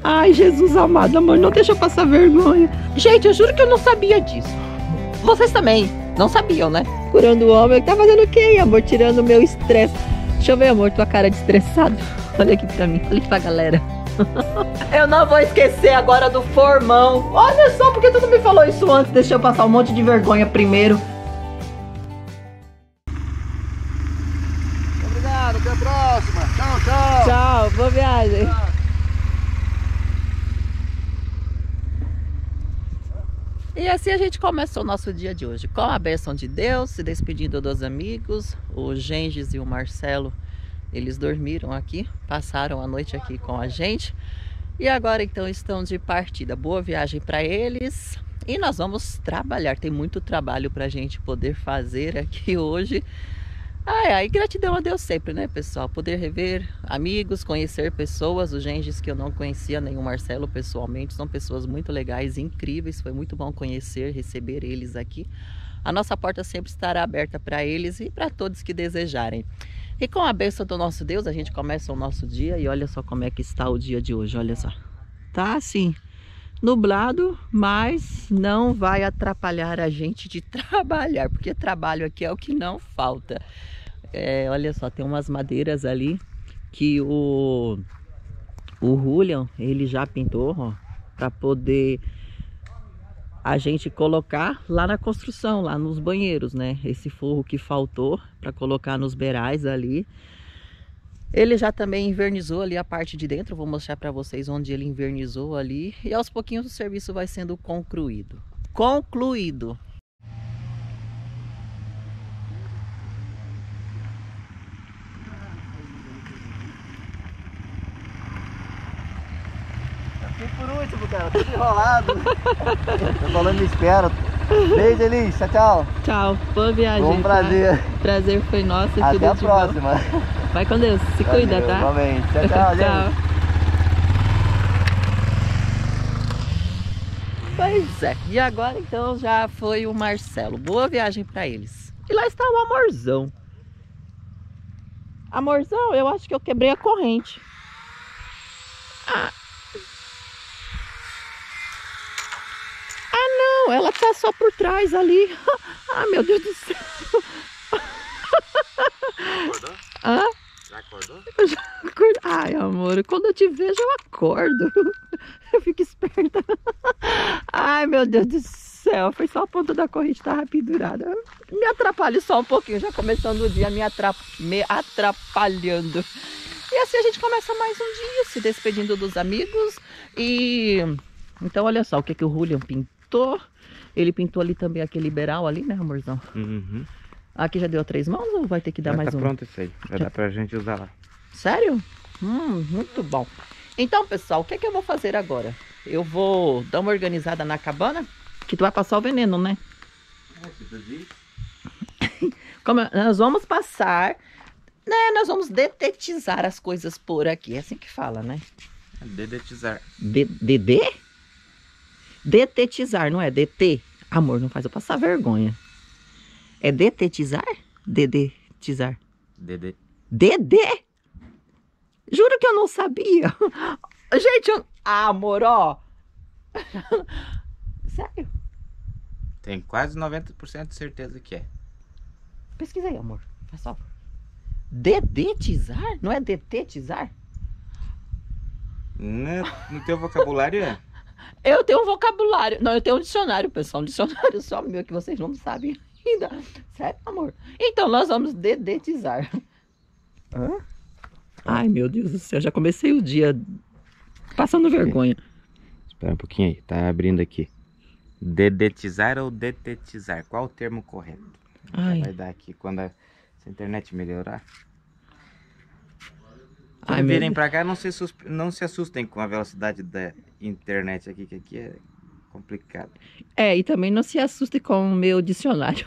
Ai, Jesus amado, amor, não deixa eu passar vergonha. Gente, eu juro que eu não sabia disso. Vocês também não sabiam, né? Curando o homem, tá fazendo o quê, amor? Tirando o meu estresse. Deixa eu ver, amor, tua cara de estressado. Olha aqui pra mim, olha aqui pra galera. Eu não vou esquecer agora do formão. Olha só, porque tu não me falou isso antes? Deixa eu passar um monte de vergonha primeiro. Obrigado, até a próxima. Tchau, tchau. Tchau, boa viagem. Tchau. E assim a gente começou o nosso dia de hoje, com a bênção de Deus, se despedindo dos amigos. O Genges e o Marcelo, eles dormiram aqui, passaram a noite aqui com a gente. E agora então estão de partida. Boa viagem para eles. E nós vamos trabalhar, tem muito trabalho para a gente poder fazer aqui hoje. Ai, gratidão a Deus sempre, né, pessoal? Poder rever amigos, conhecer pessoas, os Genges que eu não conhecia, nem o Marcelo pessoalmente, são pessoas muito legais, incríveis, foi muito bom conhecer, receber eles aqui. A nossa porta sempre estará aberta para eles e para todos que desejarem. E com a bênção do nosso Deus, a gente começa o nosso dia e olha só como é que está o dia de hoje, olha só. Tá assim, nublado, mas não vai atrapalhar a gente de trabalhar, porque trabalho aqui é o que não falta. Olha só, tem umas madeiras ali que o Julian, ele já pintou, ó, para poder a gente colocar lá na construção, lá nos banheiros, né? Esse forro que faltou para colocar nos beirais ali. Ele já também invernizou ali a parte de dentro, vou mostrar para vocês onde ele invernizou ali. E aos pouquinhos o serviço vai sendo concluído. Concluído! Fiquei por último, cara, tudo enrolado. Tô falando, me espera. Beijo, Elis, tchau, tchau. Tchau, boa viagem. Foi um prazer. Tá? Prazer foi nosso. Até tudo a de próxima. Bom. Vai com Deus, se cuida, tá? Igualmente. Tchau, tchau, gente. Pois é, e agora então já foi o Marcelo. Boa viagem pra eles. E lá está o Amorzão. Amorzão, eu acho que eu quebrei a corrente. Não, ela tá só por trás ali. Ah, meu Deus do céu. Acordou? Hã? Já acordou? Eu já acordo. Ai, amor, quando eu te vejo eu acordo. Eu fico esperta. Ai, meu Deus do céu. Foi só a ponta da corrente que tava pendurada. Me atrapalhe só um pouquinho, já começando o dia me atrapalhando. E assim a gente começa mais um dia, se despedindo dos amigos. E então olha só o que o Julian pintou. Ele pintou ali também aquele beiral ali, né, amorzão? Uhum. Aqui já deu 3 mãos ou vai ter que dar mais um? Tá pronto isso aí. Vai dar pra gente usar lá. Sério? Muito bom. Então, pessoal, o que é que eu vou fazer agora? Eu vou dar uma organizada na cabana, que tu vai passar o veneno, né? Como nós vamos passar, né? Nós vamos detetizar as coisas por aqui. É assim que fala, né? Dedetizar. Dedê? Detetizar, não é DT? Amor, não faz eu passar vergonha. É detetizar? Dedetizar. Dedê. Dedê? Juro que eu não sabia. Gente, amor, ó. Sério? Tem quase 90% de certeza que é. Pesquisa aí, amor. Faz só. Dedetizar? Não é detetizar? No teu vocabulário é? Eu tenho um vocabulário. Não, eu tenho um dicionário, pessoal. Um dicionário só meu que vocês não sabem ainda. Sério, amor? Então, nós vamos dedetizar. Hã? Ai, meu Deus do céu. Já comecei o dia passando vergonha. Espera um pouquinho aí. Tá abrindo aqui. Dedetizar ou detetizar? Qual o termo correto? Ai. Vai dar aqui quando a internet melhorar. Ai, Quando meu virem Deus. pra cá, não se assustem com a velocidade da internet aqui, que aqui é complicado. E também não se assuste com o meu dicionário.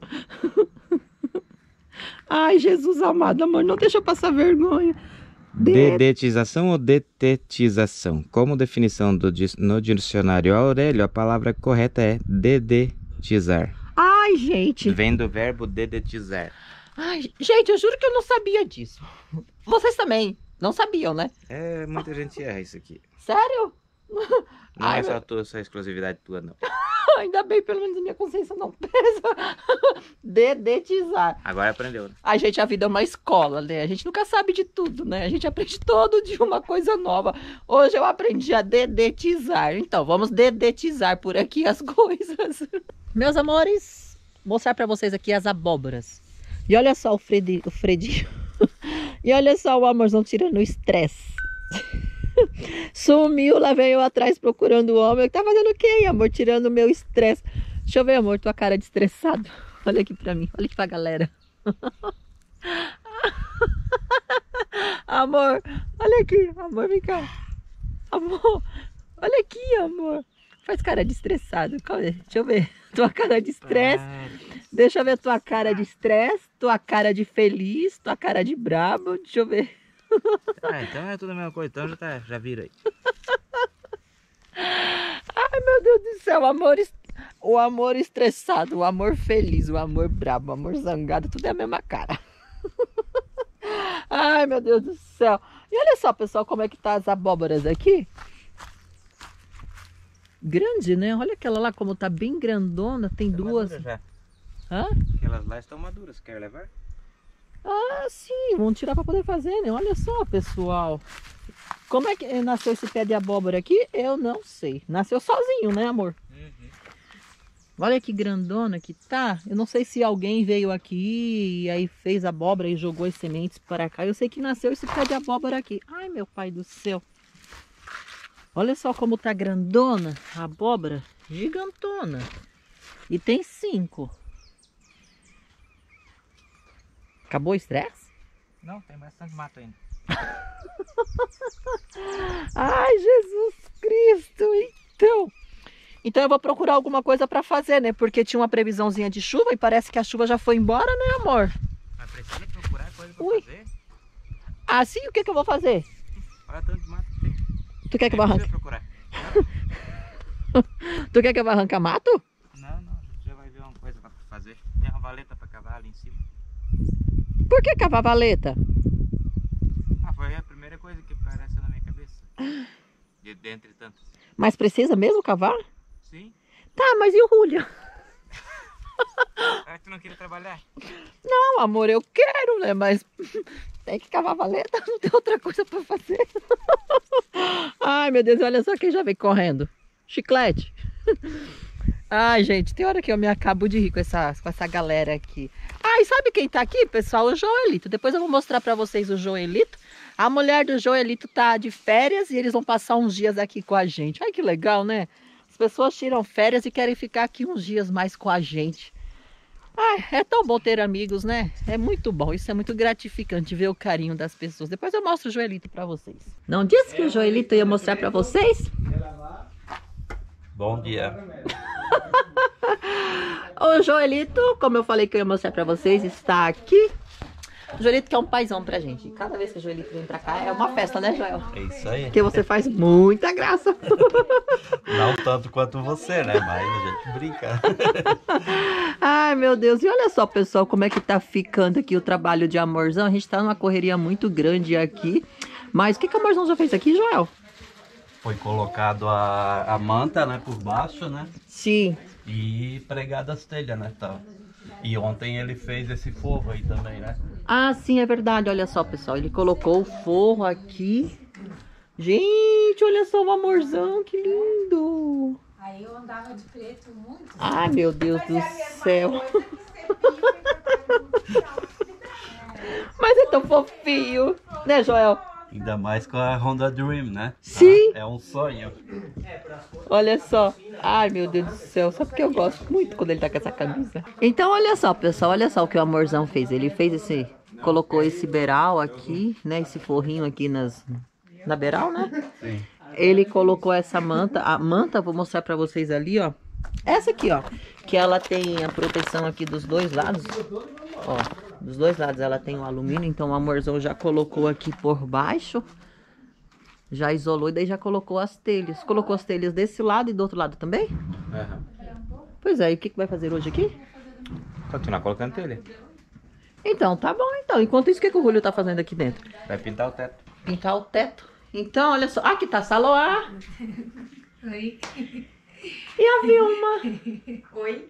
Ai, Jesus amado, amor, não deixa eu passar vergonha. Dedetização ou detetização? Como definição no dicionário Aurélio, a palavra correta é dedetizar. Ai, gente. Vem do verbo dedetizar. Ai, gente, eu juro que eu não sabia disso. Vocês também Não sabiam, né? É, muita gente erra isso aqui. Sério? Não Ai, é só tua, só exclusividade tua, não. ainda bem, pelo menos a minha consciência não pesa. Dedetizar. Agora aprendeu, né? A gente, a vida é uma escola, né? A gente nunca sabe de tudo, né? A gente aprende todo dia uma coisa nova. Hoje eu aprendi a dedetizar. Então, vamos dedetizar por aqui as coisas. Meus amores, mostrar pra vocês aqui as abóboras. E olha só o Fredinho. E olha só o amorzão tirando o estresse. Sumiu, lá vem eu atrás procurando o homem. Tá fazendo o quê, amor? Tirando o meu estresse. Deixa eu ver, amor, tua cara de estressado. Olha aqui pra mim, olha aqui pra galera. Amor, olha aqui, amor, vem cá. Amor, olha aqui, amor. Faz cara de estressado. Deixa eu ver. Tua cara de estresse. Deixa eu ver tua cara de estresse, tua cara de feliz, tua cara de brabo. Deixa eu ver. Ah, então é tudo a mesma coisa, então já vira aí. Ai, meu Deus do céu, o amor estressado, o amor feliz, o amor brabo, o amor zangado, tudo é a mesma cara. Ai, meu Deus do céu. E olha só, pessoal, como é que tá as abóboras aqui. Grande, né? Olha aquela lá como tá bem grandona, tem duas. Já. Hã? Aquelas lá estão maduras, quer levar? Ah, sim, vamos tirar para poder fazer, né? Olha só, pessoal. Como é que nasceu esse pé de abóbora aqui? Eu não sei. Nasceu sozinho, né, amor? Uhum. Olha que grandona que tá. Eu não sei se alguém veio aqui e aí fez abóbora e jogou as sementes para cá. Eu sei que nasceu esse pé de abóbora aqui. Ai, meu pai do céu. Olha só como tá grandona a abóbora. Gigantona. E tem 5. Acabou o estresse? Não, tem bastante mato ainda. Ai, Jesus Cristo, então eu vou procurar alguma coisa para fazer, né? Porque tinha uma previsãozinha de chuva e parece que a chuva já foi embora, né, amor? Mas precisa procurar coisa pra fazer? Ah, sim? O que eu vou fazer? Olha tanto de mato que tem. Tu quer que eu vá arrancar? Procurar. Tu quer que eu vá arrancar mato? Não, a gente já vai ver uma coisa pra fazer. Tem uma valeta pra cavar ali em cima. Por que cavar valeta? Ah, foi a primeira coisa que apareceu na minha cabeça. Dentre tantas. Mas precisa mesmo cavar? Sim. Tá, mas e o Julia? Ah, tu não queria trabalhar? Não, amor, eu quero, né? Mas tem que cavar valeta, não tem outra coisa pra fazer. Ai, meu Deus, olha só quem já vem correndo. Chiclete. Ai, gente, tem hora que eu me acabo de rir com essa galera aqui. Ai, sabe quem tá aqui, pessoal? O Joelito. Depois eu vou mostrar pra vocês o Joelito. A mulher do Joelito tá de férias e eles vão passar uns dias aqui com a gente. Ai, que legal, né? As pessoas tiram férias e querem ficar aqui uns dias mais com a gente. Ai, é tão bom ter amigos, né? É muito bom, isso é muito gratificante ver o carinho das pessoas. Depois eu mostro o Joelito pra vocês. Não disse que o Joelito ia mostrar pra vocês? Bom dia. O Joelito, como eu falei que eu ia mostrar pra vocês, está aqui. O Joelito que é um paizão pra gente. Cada vez que o Joelito vem pra cá é uma festa, né, Joel? É isso aí. Porque você faz muita graça. Não tanto quanto você, né? Mas a gente brinca. Ai, meu Deus. E olha só, pessoal, como é que tá ficando aqui o trabalho de Amorzão. A gente tá numa correria muito grande aqui. Mas o que o Amorzão já fez aqui, Joel? Foi colocado a manta, né, por baixo, né? Sim. E pregado as telhas, né, tal. E ontem ele fez esse forro aí também, né? Ah, sim, é verdade. Olha só, pessoal. Ele colocou o forro aqui. Gente, olha só o Amorzão, que lindo. Aí eu andava de preto muito. Ai, meu Deus do céu. Mas é tão fofinho, né, Joel? Ainda mais com a Honda Dream, né? Sim. Ah, é um sonho. Olha só. Ai, meu Deus do céu. Só porque eu gosto muito quando ele tá com essa camisa. Então, olha só, pessoal. Olha só o que o Amorzão fez. Ele fez esse... Colocou esse beiral aqui, né? Esse forrinho aqui na beiral, né? Sim. Ele colocou essa manta. A manta, vou mostrar pra vocês ali, ó. Essa aqui, ó. Que ela tem a proteção aqui dos dois lados. Ó, dos dois lados ela tem o alumínio. Então o Amorzão já colocou aqui por baixo. Já isolou e daí já colocou as telhas. Colocou as telhas desse lado e do outro lado também? Uhum. Pois é, e o que vai fazer hoje aqui? Continuar colocando telha. Então, tá bom então. Enquanto isso, o que o Julio tá fazendo aqui dentro? Vai pintar o teto. pintar o teto. Então, olha só. Aqui tá a Saloá. Oi. E a Vilma. Oi.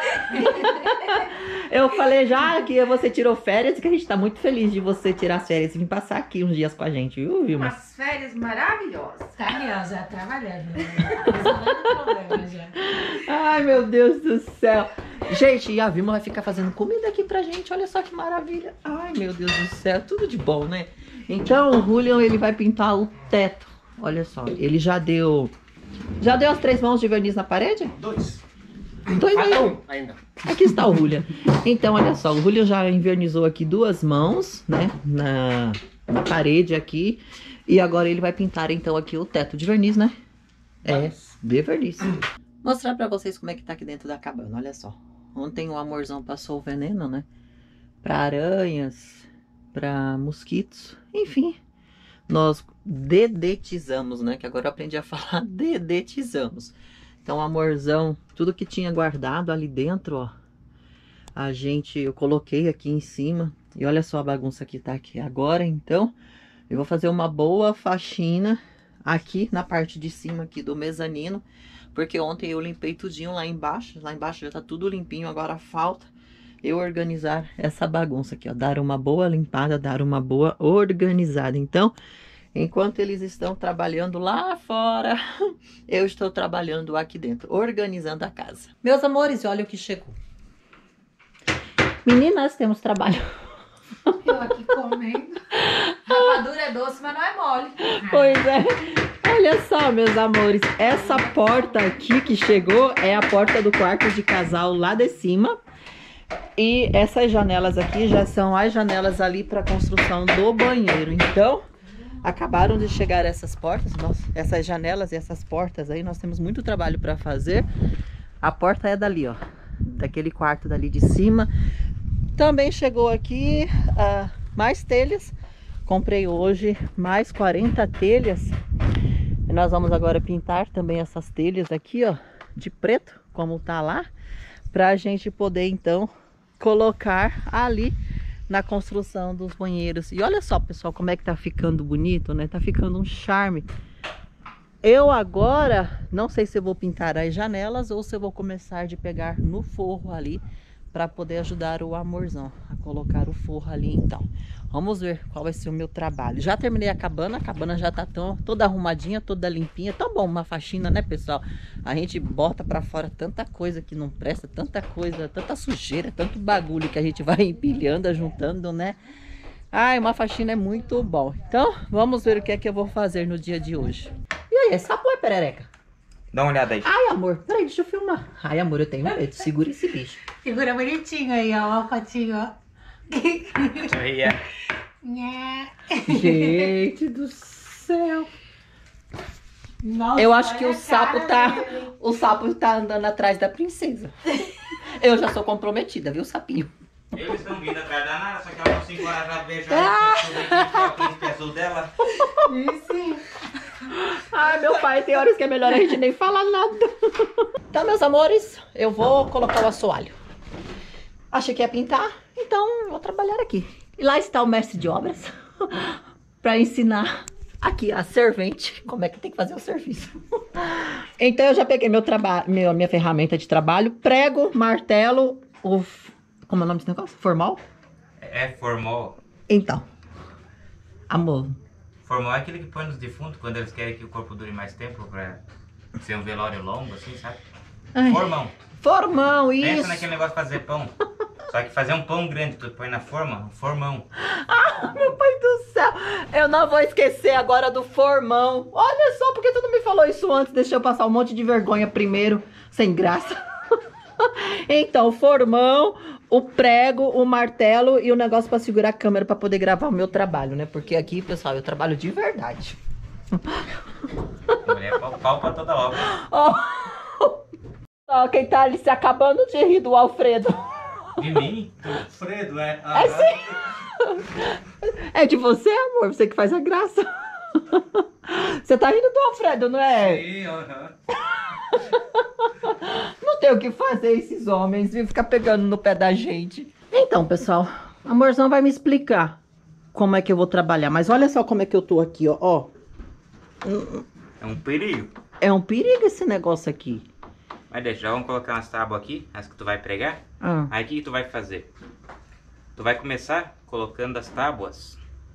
Eu falei já que você tirou férias e que a gente tá muito feliz de você tirar as férias e vir passar aqui uns dias com a gente, viu, Vilma? Umas férias maravilhosas. Tá ali, ó, já trabalhando. Resolvendo problema já. Ai, meu Deus do céu. Gente, e a Vilma vai ficar fazendo comida aqui pra gente. Olha só que maravilha. Ai, meu Deus do céu. Tudo de bom, né? Então, o Julian, ele vai pintar o teto. Olha só, ele já deu as 3 mãos de verniz na parede? 2. 2 aí. Ainda. Aqui está o Julian. Então, olha só, o Julian já invernizou aqui 2 mãos, né? Na parede aqui. E agora ele vai pintar, então, aqui o teto de verniz, né? É, de verniz. Mostrar pra vocês como é que tá aqui dentro da cabana, olha só. Ontem o amorzão passou o veneno, né? Pra aranhas, pra mosquitos, enfim. Nós dedetizamos, né? Que agora eu aprendi a falar dedetizamos. Então o amorzão, tudo que tinha guardado ali dentro, ó. Eu coloquei aqui em cima. E olha só a bagunça que tá aqui. Agora, então, eu vou fazer uma boa faxina aqui na parte de cima aqui do mezanino. Porque ontem eu limpei tudinho lá embaixo. Lá embaixo já tá tudo limpinho. Agora falta eu organizar essa bagunça aqui, ó. Dar uma boa limpada, dar uma boa organizada. Então, enquanto eles estão trabalhando lá fora, eu estou trabalhando aqui dentro, organizando a casa. Meus amores, olha o que chegou. Meninas, temos trabalho. Eu aqui comendo. Rapadura é doce, mas não é mole. Pois é. Olha só, meus amores, essa porta aqui que chegou é a porta do quarto de casal lá de cima. E essas janelas aqui já são as janelas ali para a construção do banheiro. Então, acabaram de chegar essas portas, essas janelas e essas portas aí, nós temos muito trabalho para fazer. A porta é dali, ó, daquele quarto dali de cima. Também chegou aqui mais telhas. Comprei hoje mais 40 telhas. E nós vamos agora pintar também essas telhas aqui, ó, de preto, como tá lá, pra gente poder então colocar ali na construção dos banheiros. E olha só, pessoal, como é que tá ficando bonito, né? Tá ficando um charme. Eu agora não sei se eu vou pintar as janelas ou se eu vou começar de pegar no forro ali para poder ajudar o amorzão a colocar o forro ali. Então vamos ver qual vai ser o meu trabalho. Já terminei a cabana já tá toda arrumadinha, toda limpinha. Tão bom uma faxina, né, pessoal? A gente bota para fora tanta coisa que não presta, tanta coisa, tanta sujeira, tanto bagulho que a gente vai empilhando, juntando, né? Ai, uma faxina é muito bom. Então vamos ver o que é que eu vou fazer no dia de hoje. E aí, é sapo ou é perereca? Dá uma olhada aí. Ai, amor, peraí, deixa eu filmar. Ai, amor, eu tenho medo. Segura esse bicho. Segura bonitinho aí, ó, a fotinho, ó. Aí é. Nhé. Gente do céu. Nossa, Eu acho que olha o a sapo cara tá. dele. O sapo tá andando atrás da princesa. Eu já sou comprometida, viu, sapinho? Eles estão vindo atrás da Nara, só que ela não se encoraja a beijar o príncipe azul dela. Isso. Ai, meu pai, tem horas que é melhor a gente nem falar nada. Então, meus amores, eu vou colocar o assoalho. Achei que ia pintar, então vou trabalhar aqui. E lá está o mestre de obras para ensinar aqui a servente como é que tem que fazer o serviço. Então eu já peguei minha ferramenta de trabalho, prego, martelo, como é o nome desse negócio? Formal? É formal. Então, amor. Formal é aquele que põe nos defuntos quando eles querem que o corpo dure mais tempo pra ser um velório longo, assim, sabe? Ai. Formão. Formão, isso. Pensa naquele negócio de fazer pão. Só que fazer um pão grande, tu põe na forma, formão. Ah, meu pai do céu. Eu não vou esquecer agora do formão. Olha só, por que tu não me falou isso antes? Deixa eu passar um monte de vergonha primeiro, sem graça. Então, o formão, o prego, o martelo e o negócio para segurar a câmera para poder gravar o meu trabalho, né? Porque aqui, pessoal, eu trabalho de verdade. Mulher pau pra toda obra. Ó, quem tá ali se acabando de rir do Alfredo. De mim? Fredo, é? É sim. É de você, amor, você que faz a graça. Você tá rindo do Alfredo, não é? Sim, aham. Não tem o que fazer esses homens, viu? Ficar pegando no pé da gente. Então, pessoal, a Amorzão vai me explicar como é que eu vou trabalhar. Mas olha só como é que eu tô aqui, ó. É um perigo. É um perigo esse negócio aqui. Mas deixa, já vamos colocar umas tábuas aqui, as que tu vai pregar. Aí o que tu vai fazer? Tu vai começar colocando as tábuas.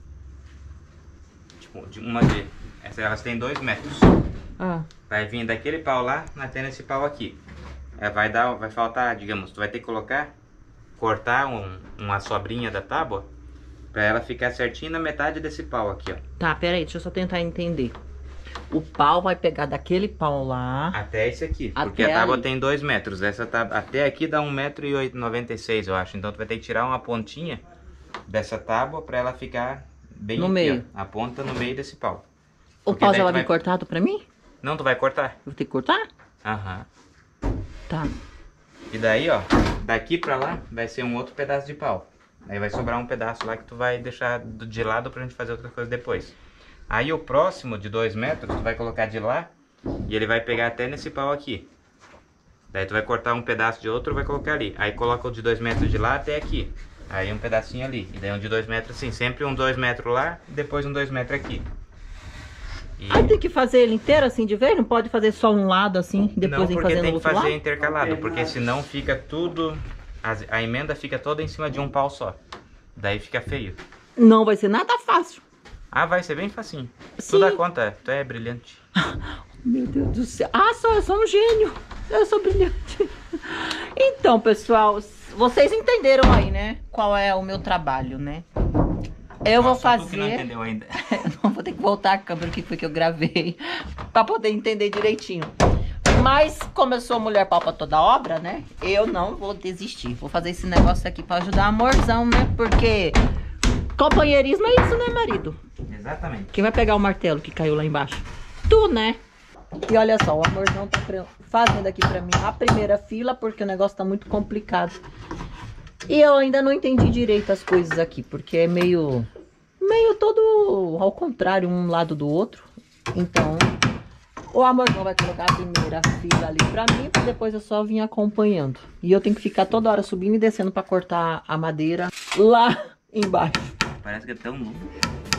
Tipo, elas têm 2 metros. Vai vir daquele pau lá, até nesse pau aqui. Vai faltar, digamos, tu vai ter que cortar uma sobrinha da tábua pra ela ficar certinho na metade desse pau aqui, ó. Tá, peraí, deixa eu só tentar entender. O pau vai pegar daquele pau lá até esse aqui, porque até a tábua ali. tem 2 metros. Essa tábua até aqui dá 1,96 m, eu acho. Então tu vai ter que tirar uma pontinha dessa tábua pra ela ficar bem no aqui, meio. ó, a ponta no meio desse pau. O Porque pau daí já tu vai vai- vir cortado pra mim? Não, tu vai cortar. Eu vou ter que cortar? Aham. Tá. E daí, ó, daqui pra lá vai ser um outro pedaço de pau. Aí vai sobrar um pedaço lá que tu vai deixar de lado pra gente fazer outra coisa depois. Aí o próximo de 2 metros tu vai colocar de lá e ele vai pegar até nesse pau aqui. Daí tu vai cortar um pedaço de outro e vai colocar ali. Aí coloca o de 2 metros de lá até aqui. Aí um pedacinho ali. E daí um de 2 metros assim. Sempre um 2 metros lá e depois um 2 metros aqui. E... Aí tem que fazer ele inteiro assim de vez? Não pode fazer só um lado assim, depois Não, ir porque fazendo tem o que outro fazer lado? intercalado. Porque senão fica tudo... A emenda fica toda em cima de um pau só. Daí fica feio. Não vai ser nada fácil. Ah, vai ser bem facinho. Sim. Tu dá conta, tu é brilhante. Meu Deus do céu. Ah, eu sou um gênio. Eu sou brilhante. Então, pessoal, vocês entenderam aí, né? Qual é o meu trabalho, né? Eu vou Só tu que não fazer... entendeu ainda. Não, vou ter que voltar a câmera, o que foi que eu gravei, pra poder entender direitinho. Mas, como eu sou mulher pau pra toda obra, né? Eu não vou desistir. Vou fazer esse negócio aqui pra ajudar amorzão, né? Porque companheirismo é isso, né, marido? Exatamente. Quem vai pegar o martelo que caiu lá embaixo? Tu, né? E olha só, o amorzão tá fazendo aqui pra mim a primeira fila, porque o negócio tá muito complicado. E eu ainda não entendi direito as coisas aqui, porque é meio todo ao contrário, um lado do outro. Então, o amorzão vai colocar a primeira fila ali pra mim, pra depois eu só vim acompanhando. E eu tenho que ficar toda hora subindo e descendo pra cortar a madeira lá embaixo. Parece que é tão longe.